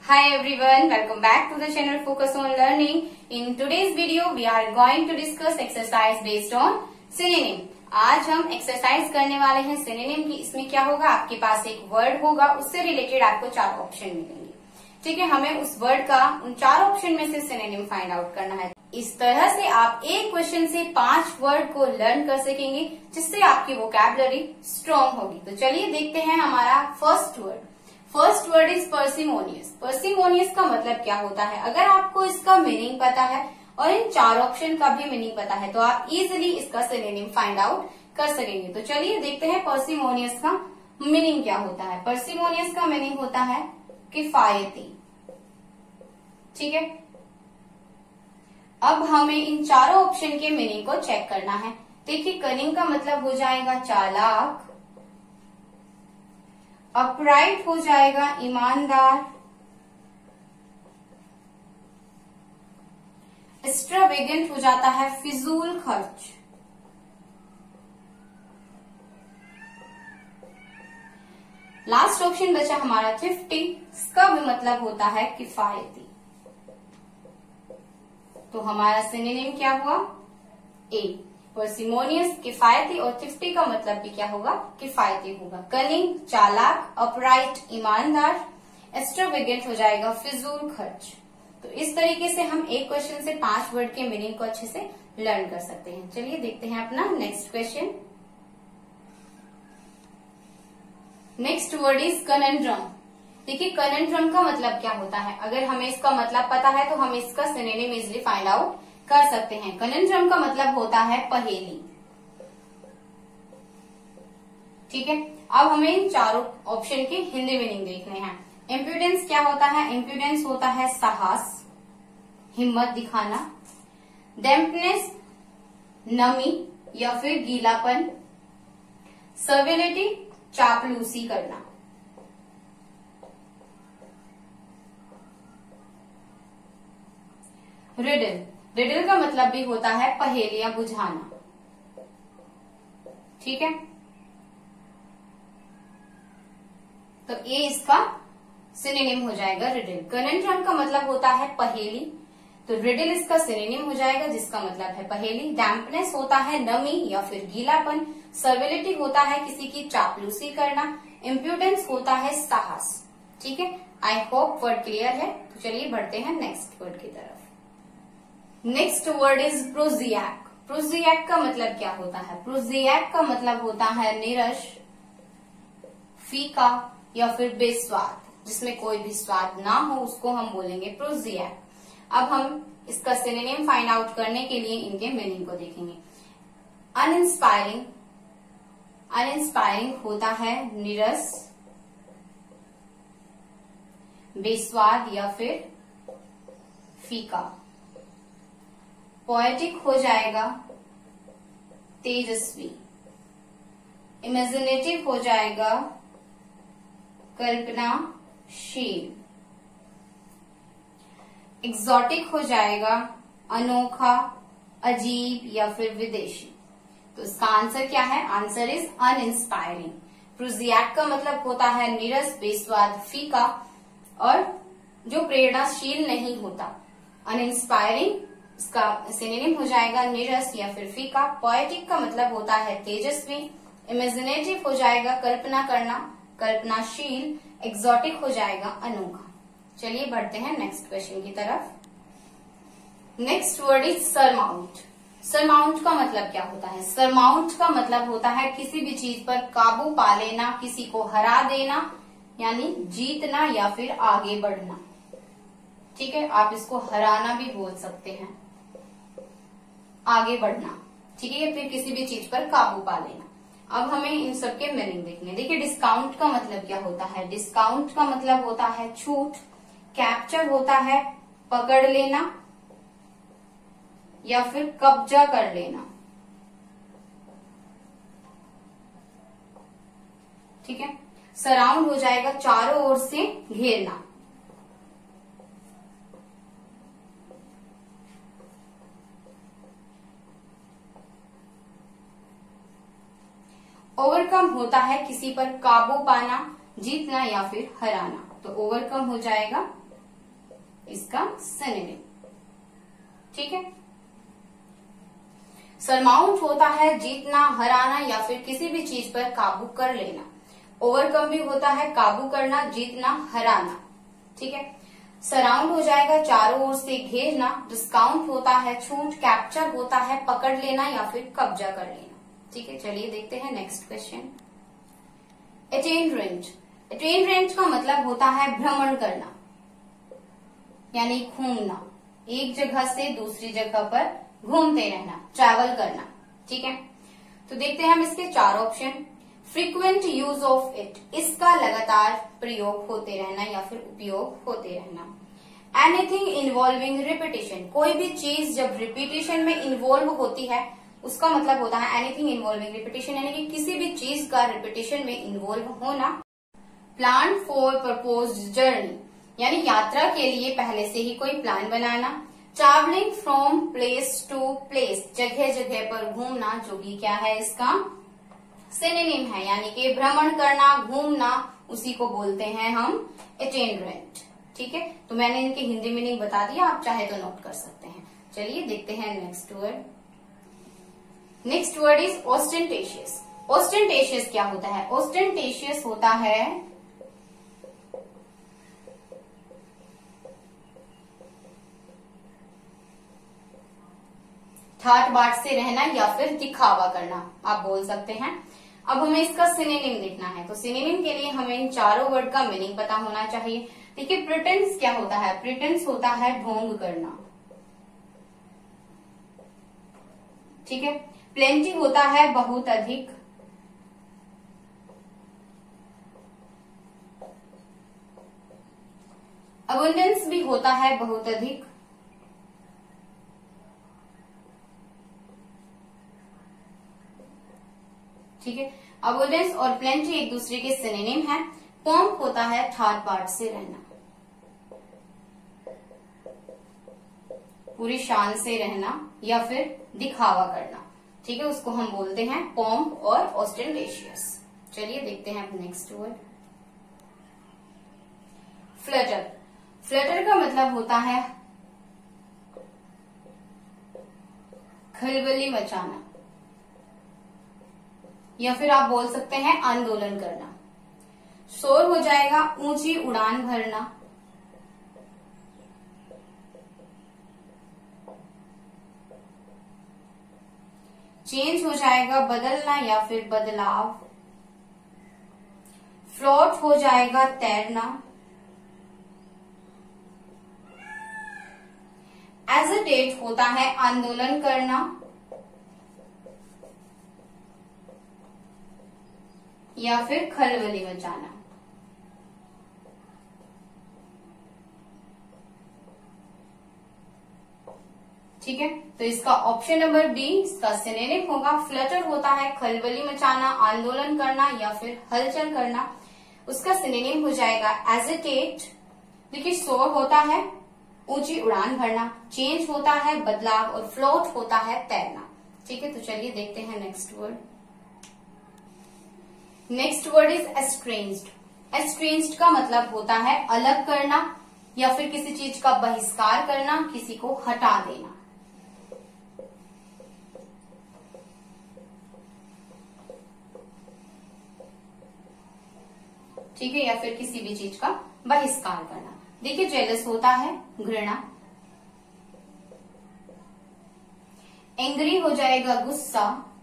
Hi everyone, welcome back to the channel Focus on Learning. In today's video, we are going to discuss exercise based on synonym. आज हम exercise करने वाले हैं synonym की। इसमें क्या होगा, आपके पास एक वर्ड होगा, उससे रिलेटेड आपको 4 ऑप्शन मिलेंगे। ठीक है, हमें उस वर्ड का उन 4 ऑप्शन में से सिनोनिम फाइंड आउट करना है। इस तरह से आप एक क्वेश्चन से 5 वर्ड को लर्न कर सकेंगे, जिससे आपकी वोकैबुलरी स्ट्रॉन्ग होगी। तो चलिए देखते हैं हमारा first word is parsimonious. Parsimonious का मतलब क्या होता है? अगर आपको इसका मीनिंग पता है और इन 4 ऑप्शन का भी मीनिंग पता है तो आप इजिली इसका सिनोनिम फाइंड आउट कर सकेंगे। तो चलिए देखते हैं पर्सिमोनियस का मीनिंग क्या होता है। पर्सिमोनियस का मीनिंग होता है किफायती। ठीक है, अब हमें इन 4 ऑप्शन के मीनिंग को चेक करना है। देखिए, कनिंग का मतलब हो जाएगा चालाक, अपराइट हो जाएगा ईमानदार, एक्स्ट्रावेगेंट हो जाता है फिजूल खर्च, लास्ट ऑप्शन बचा हमारा थ्रिफ्टी। इसका भी मतलब होता है किफायती। तो हमारा सिनोनिम क्या हुआ? ए। पर्सिमोनियस, किफायती और थ्रिफ्टी का मतलब भी क्या होगा? किफायती होगा। कनिंग चालाक, अपराइट ईमानदार, एक्स्ट्रावेगेंट हो जाएगा फिजूल खर्च। तो इस तरीके से हम एक क्वेश्चन से 5 वर्ड के मीनिंग को अच्छे से लर्न कर सकते हैं। चलिए देखते हैं अपना next question. Next word is conundrum. देखिए, कनंड्रम का मतलब क्या होता है? अगर हमें इसका मतलब पता है तो हम इसका सिनोनिम इजिली फाइंड आउट कर सकते हैं। कनंड्रम का मतलब होता है पहेली। ठीक है, अब हमें इन 4 ऑप्शन की हिंदी मीनिंग देखने हैं। इम्प्रूडेंस क्या होता है? इम्प्रूडेंस होता है साहस, हिम्मत दिखाना। डैम्पनेस नमी या फिर गीलापन। सर्विलिटी चापलूसी करना। रिडल का मतलब भी होता है पहेलियां बुझाना। ठीक है, तो ये इसका सिनोनिम हो जाएगा रिडल। कनंड्रम का मतलब होता है पहेली, तो रिडल इसका सिनोनिम हो जाएगा, जिसका मतलब है पहेली। डैम्पनेस होता है नमी या फिर गीलापन। सर्विलिटी होता है किसी की चापलूसी करना। इम्प्रूडेंस होता है साहस। ठीक है, आई होप वर्ड क्लियर है। तो चलिए बढ़ते हैं नेक्स्ट वर्ड की तरफ। Next word is prosaic. Prosaic का मतलब क्या होता है? प्रोजियाक का मतलब होता है नीरस, फीका या फिर बेस्वाद, जिसमें कोई भी स्वाद ना हो, उसको हम बोलेंगे प्रोजियाक। अब हम इसका सिनोनिम फाइंड आउट करने के लिए इनके मीनिंग को देखेंगे। अनइंस्पायरिंग। अनइंस्पायरिंग होता है नीरस, बेस्वाद या फिर फीका। पोएटिक हो जाएगा तेजस्वी। इमेजिनेटिव हो जाएगा कल्पनाशील। एक्सोटिक हो जाएगा अनोखा, अजीब या फिर विदेशी। तो इसका आंसर क्या है? Answer is uninspiring. प्रोजियाक का मतलब होता है नीरस, बेस्वाद, फीका और जो प्रेरणाशील नहीं होता। अनइंस्पायरिंग इसका सिनोनिम हो जाएगा नीरस या फिर फीका। पोएटिक का मतलब होता है तेजस्वी। इमेजिनेटिव हो जाएगा कल्पना करना, कल्पनाशील। एक्सोटिक हो जाएगा अनोखा। चलिए बढ़ते हैं नेक्स्ट क्वेश्चन की तरफ। Next word is surmount. Surmount का मतलब क्या होता है? सरमाउंट का मतलब होता है किसी भी चीज पर काबू पा लेना, किसी को हरा देना, यानी जीतना या फिर आगे बढ़ना। ठीक है, आप इसको हराना भी बोल सकते हैं, आगे बढ़ना। ठीक है, फिर किसी भी चीज पर काबू पा लेना। अब हमें इन सब के मीनिंग देखने। देखिए, डिस्काउंट का मतलब क्या होता है? डिस्काउंट का मतलब होता है छूट। कैप्चर होता है पकड़ लेना या फिर कब्जा कर लेना। ठीक है, सराउंड हो जाएगा चारों ओर से घेरना। ओवरकम होता है किसी पर काबू पाना, जीतना या फिर हराना। तो ओवरकम हो जाएगा इसका सिनोनिम। ठीक है। सरमाउंट होता है जीतना, हराना या फिर किसी भी चीज पर काबू कर लेना। ओवरकम भी होता है काबू करना, जीतना, हराना। ठीक है। सराउंड हो जाएगा चारों ओर से घेरना। डिस्काउंट होता है छूट। कैप्चर होता है पकड़ लेना या फिर कब्जा कर लेना। ठीक है, चलिए देखते हैं next question. Attain range. Attain range का मतलब होता है भ्रमण करना, यानी घूमना, एक जगह से दूसरी जगह पर घूमते रहना, ट्रैवल करना। ठीक है, तो देखते हैं हम इसके चार option. Frequent use of it, इसका लगातार प्रयोग होते रहना या फिर उपयोग होते रहना। एनीथिंग इन्वॉल्विंग रिपीटिशन, कोई भी चीज जब रिपीटिशन में इन्वॉल्व होती है उसका मतलब होता है एनीथिंग इन्वॉल्विंग रिपीटिशन, यानी कि किसी भी चीज का रिपीटिशन में इन्वॉल्व होना। प्लान फॉर प्रपोज्ड जर्नी, यानी यात्रा के लिए पहले से ही कोई प्लान बनाना। Travelling from place to place, जगह जगह पर घूमना, जो कि क्या है इसका सिनोनिम है, यानी कि भ्रमण करना, घूमना, उसी को बोलते हैं हम अटेनमेंट। ठीक है, तो मैंने इनकी हिंदी मीनिंग बता दिया, आप चाहे तो नोट कर सकते हैं। चलिए देखते हैं next word. Next word is ostentatious. Ostentatious क्या होता है? ऑस्टेंटेशियस होता है ठाट बाट से रहना या फिर दिखावा करना, आप बोल सकते हैं। अब हमें इसका सिनोनिम देखना है, तो सिनोनिम के लिए हमें इन चारों वर्ड का मीनिंग पता होना चाहिए। देखिए, प्रिटेंस क्या होता है? प्रिटेंस होता है ढोंग करना। ठीक है। प्लेंटी होता है बहुत अधिक। अबंडेंस भी होता है बहुत अधिक। ठीक है, अबंडेंस और प्लेंटी एक दूसरे के सिनोनिम है। पॉम्प होता है ठाट बाट से रहना, पूरी शान से रहना या फिर दिखावा करना। ठीक है, उसको हम बोलते हैं पॉम्प और ऑस्टेंटेशियस। चलिए देखते हैं अब नेक्स्ट वर्ड। फ्लटर। फ्लटर का मतलब होता है खलबली मचाना या फिर आप बोल सकते हैं आंदोलन करना। शोर हो जाएगा ऊंची उड़ान भरना। चेंज हो जाएगा बदलना या फिर बदलाव। फ्लोट हो जाएगा तैरना। एजिटेट होता है आंदोलन करना या फिर खलबली मचाना। ठीक है, तो इसका ऑप्शन नंबर बी इसका सिनोनिम होगा। फ्लटर होता है खलबली मचाना, आंदोलन करना या फिर हलचल करना। उसका सिनोनिम हो जाएगा एजिटेट। देखिए, सोर होता है ऊंची उड़ान भरना, चेंज होता है बदलाव और फ्लोट होता है तैरना। ठीक है, तो चलिए देखते हैं next word. Next word is estranged. Estranged का मतलब होता है अलग करना या फिर किसी चीज का बहिष्कार करना, किसी को हटा देना। ठीक है, या फिर किसी भी चीज का बहिष्कार करना। देखिए, जेलस होता है घृणा। एंग्री हो जाएगा गुस्सा।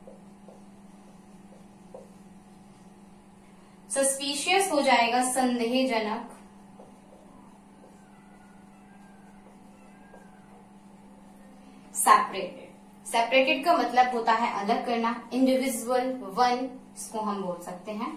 सस्पिशियस हो जाएगा संदेहजनक। सेपरेटेड। सेपरेटेड का मतलब होता है अलग करना। इंडिविजुअल, वन, इसको हम बोल सकते हैं।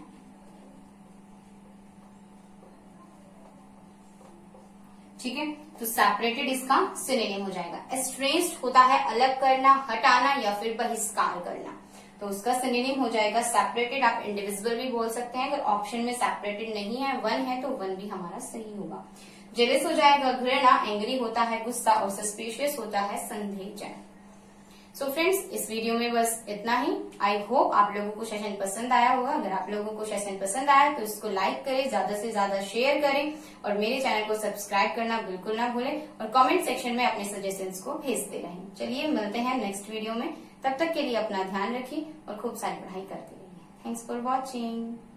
ठीक है, तो सेपरेटेड इसका सिनोनिम हो जाएगा। एस्ट्रेंज्ड होता है अलग करना, हटाना या फिर बहिष्कार करना, तो उसका सिनोनिम हो जाएगा सेपरेटेड। आप इंडिविजुअल भी बोल सकते हैं, अगर ऑप्शन में सेपरेटेड नहीं है, वन है, तो वन भी हमारा सही होगा। जेलस हो जाएगा घृणा, एंग्री होता है गुस्सा और सस्पिशियस होता है संदेहजनक। सो फ्रेंड्स, इस वीडियो में बस इतना ही। आई होप आप लोगों को सेशन पसंद आया होगा। अगर आप लोगों को सेशन पसंद आया तो इसको लाइक करें, ज्यादा से ज्यादा शेयर करें और मेरे चैनल को सब्सक्राइब करना बिल्कुल ना भूलें और कमेंट सेक्शन में अपने सजेशंस को भेजते रहें। चलिए मिलते हैं नेक्स्ट वीडियो में। तब तक के लिए अपना ध्यान रखिए और खूब सारी पढ़ाई करते रहिए। Thanks for watching.